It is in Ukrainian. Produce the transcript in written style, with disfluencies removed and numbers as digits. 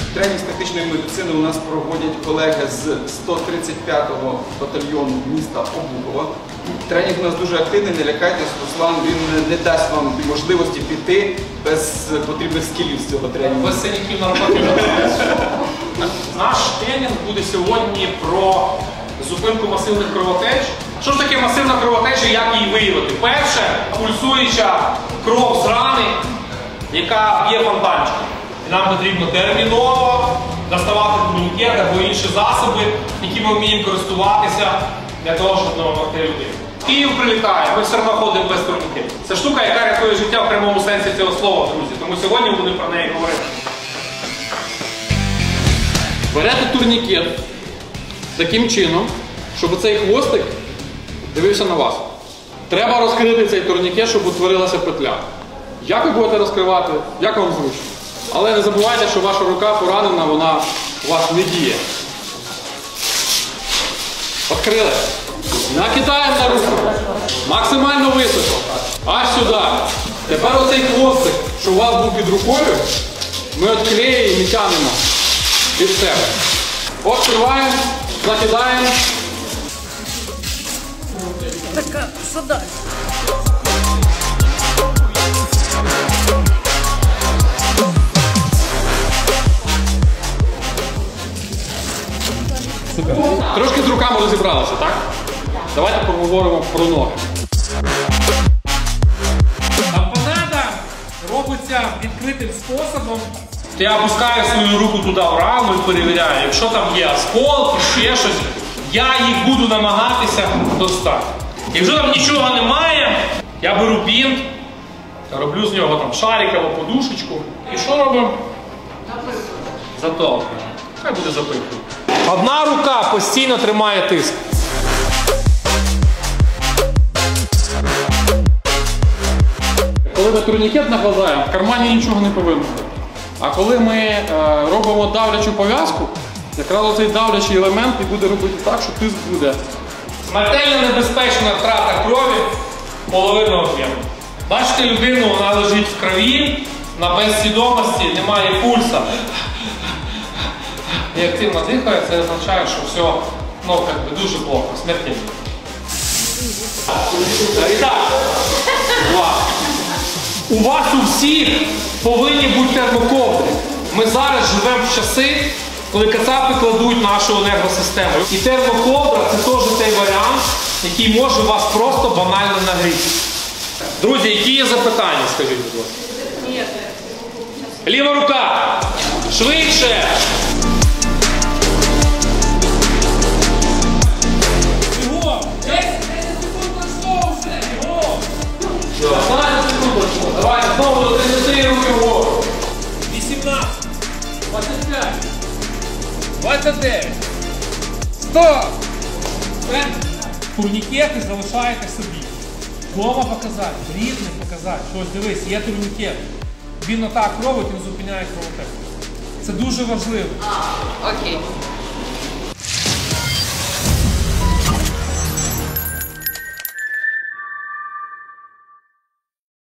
Тренінг з тактичної медицини у нас проводять колеги з 135-го батальйону міста Обухова. Тренінг у нас дуже активний, не лякайтесь, Руслан, він не дасть вам можливості піти без потрібних скілів з цього тренінгу. Без синяків навпаки. Наш тренінг буде сьогодні про зупинку масивних кровотеч. Що ж таке масивна кровотеча, як її виявити? Перше, пульсуюча кров з рани, яка б'є фонтанчиком. Нам потрібно терміново доставати турнікет або інші засоби, які ми вміємо користуватися для того, щоб допомогти людині. Київ прилітає, ми все одно ходимо без турнікетів. Це штука, яка рятує життя в прямому сенсі цього слова, друзі. Тому сьогодні будемо про неї говорити. Берете турнікет таким чином, щоб цей хвостик дивився на вас. Треба розкрити цей турнікет, щоб утворилася петля. Як ви будете розкривати, як вам зручно. Але не забувайте, що ваша рука поранена, вона у вас не діє. Відкрили. Накидаємо на руку. Максимально високо. Аж сюди. Тепер оцей хвостик, що у вас був під рукою, ми відклеїмо і тягнемо від себе. Відкриваємо, закидаємо. Така задача. Супер. Трошки з руками розібралися, так? Давайте поговоримо про ноги. Тампонада робиться відкритим способом. Я опускаю свою руку туди в раму і перевіряю. Якщо там є осколки, ще щось, я їх буду намагатися достати. Якщо там нічого немає, я беру бінт, роблю з нього там шарик або подушечку. І що робимо? Затовкуємо. Хай буде запихую. Одна рука постійно тримає тиск. Коли ми турнікет накладаємо, в кармані нічого не повинно бути. А коли ми робимо давлячу пов'язку, якраз оцей давлячий елемент і буде робити так, що тиск буде. Смертельно небезпечна втрата крові половинного об'єму. Бачите людину, вона лежить в крові, на безсвідомості, немає пульса. І активно дихає, це означає, що все, ну, дуже плохо, смертельно. І так, у вас у всіх повинні бути термоковдри. Ми зараз живемо в часи, коли кацапи кладуть нашу енергосистему. І термоковдра – це теж той варіант, який може вас просто банально нагріти. Друзі, які є запитання, скажіть, будь ласка? Ні. Ліва рука! Швидше! Бігом! 10 секунд пройшло вже! Бігом! 15 секунд пройшло. Давайте знову до 30 руки вгору. 18! 25. 29! 100! Турнікети залишаєте собі. Дома показати, рідним показати. Що ось дивись, є турнікет. Він отак робить, він зупиняє кровотечу. Це дуже важливо. Окей.